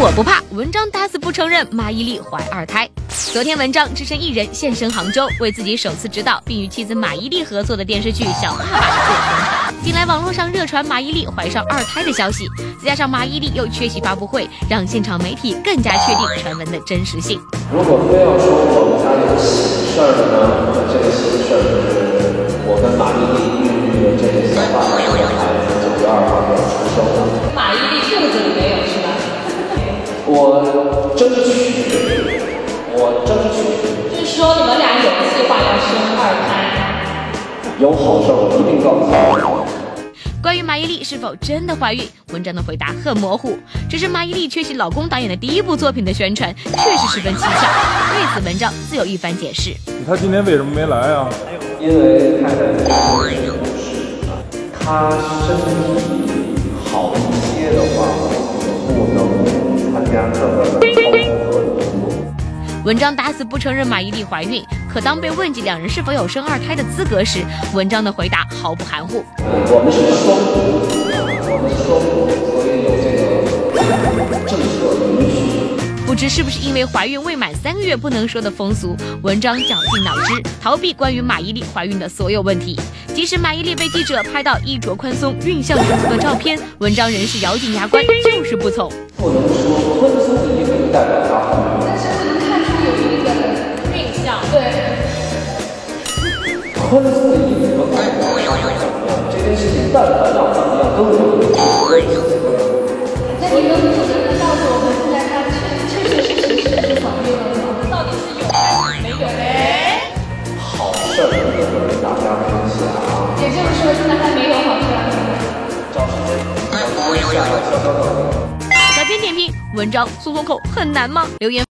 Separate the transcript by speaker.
Speaker 1: 我不怕，文章打死不承认马伊琍怀2胎。昨天，文章只身一人现身杭州，为自己首次执导并与妻子马伊琍合作的电视剧《小爸爸》做宣传。近来网络上热传马伊琍怀上2胎的消息，再加上马伊琍又缺席发布会，让现场媒体更加确定传闻的真实性。
Speaker 2: 如果非要说我们家有喜事儿呢，这个喜事儿就是我跟马伊琍孕育的这个小爸爸的孩子9月2号要出生了。
Speaker 3: 马伊琍肚子里没有是吧？
Speaker 2: 我争取。
Speaker 3: 就是说你们俩有计划要生2胎？
Speaker 2: 有好事我一定告诉你。
Speaker 1: 关于马伊琍是否真的怀孕，文章的回答很模糊，只是马伊琍缺席老公导演的第1部作品的宣传，确实十分蹊跷。对此，文章自有一番解释。
Speaker 4: 他今天为什么没来啊？
Speaker 2: 因为太太在做手术，她身体好一些的话，我不能参加这个超负荷的工作。
Speaker 1: 文章打死不承认马伊琍怀孕，可当被问及2人是否有生2胎的资格时，文章的回答毫不含糊。
Speaker 2: 我们是双母，所以有这个政策允许。
Speaker 1: 不知是不是因为怀孕未满3个月不能说的风俗，文章绞尽脑汁逃避关于马伊琍怀孕的所有问题。即使马伊琍被记者拍到衣着宽松、孕相十足的照片，文章仍是咬紧牙关，就是不从。
Speaker 2: 不能说宽松的衣服代表她怀孕，
Speaker 3: 但是不能看出有一个孕相。对，
Speaker 2: 宽松的衣服代表她怎么样？这件事情但凡让怎么样都有问题。
Speaker 3: 那你能不能告诉我们，现在她确实怀孕了吗？到底是有还是没有嘞？
Speaker 2: 好事儿跟大家分享。
Speaker 3: 也就是说，现在还没有好事儿。
Speaker 2: 找时间，小片点评：文章松松口很难吗？留言